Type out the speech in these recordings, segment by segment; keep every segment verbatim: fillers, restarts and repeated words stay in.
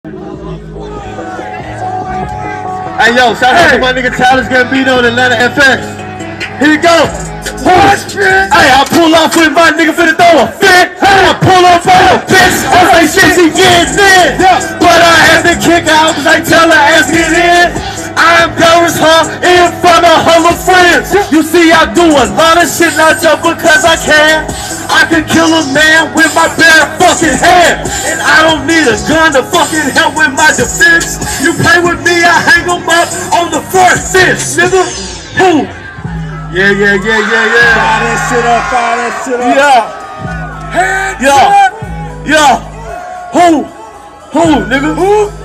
Hey yo, shout out to my nigga Childish Gambino and Atlanta F X. Here you go. Hey, I pull off with my nigga finna throw a fit. Hey, I pull off on a bitch. I was like, shit, she getting in. But I had to kick out cause I tell her ass get in. I embarrass her in front of her little friends. You see, I do a lot of shit not just because I can. I can kill a man with my bare fucking hand. And I don't need a gun to fucking help with my defense. You play with me, I hang them up on the front fence, nigga. Who? Yeah, yeah, yeah, yeah, yeah. Fire that shit up, fire that shit up. Yeah. Hands Yeah. up. Yeah. Who? Who, nigga? Who?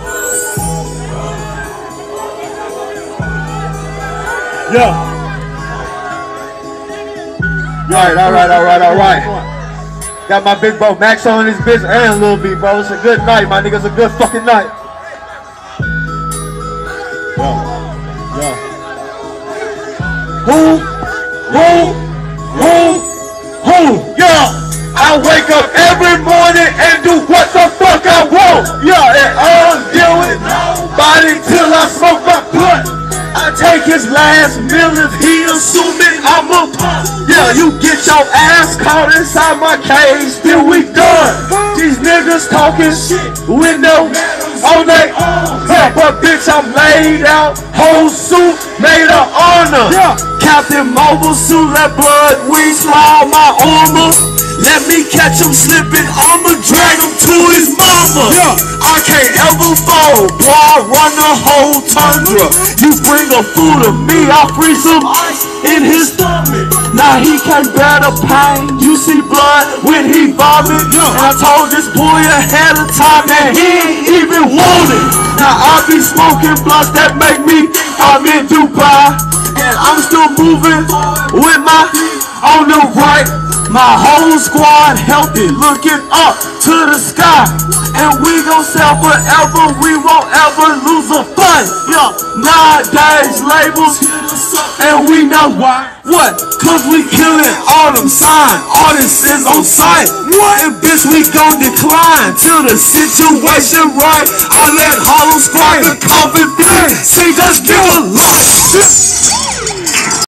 Yeah. Alright, alright, alright, alright. Got my big bro Max on his bitch and Lil B, bro. It's a good night, my nigga. It's a good fucking night. Yo. Yo. Who? Who? Who? Who? Yeah. I wake up every morning and do what the fuck I want. Yeah, and I don't deal with nobody till I smoke my blunt. I take his last meal if he assuming I'm a punk. Yeah, you get your ass caught inside my cage, still we done. These niggas talking shit with no on they arms. Yeah, but bitch, I'm laid out, whole suit made of honor. Yeah. Captain Mobile suit, let blood we slide my armor. Let me catch him slipping, I'ma drag him to his mama. Yeah. I can't ever fall, boy, I run the whole tundra. You bring a fool to me, I freeze some ice in his stomach. Now he can't bear the pain, you see blood when he vomit. Yeah. And I told this boy ahead of time that he ain't even want it. Now I be smoking blunts that make me think I'm in Dubai. And I'm still moving with my on the right. My whole squad healthy, looking up to the sky. And we gon' sell forever, we won't ever lose a fight. Yeah, nowadays labels, and we know why. What? Cause we killing all them signs, all this is on sight. What? And bitch, we gon' decline till the situation right. I let Harlem Squad the coffin fit. See, just give a lot.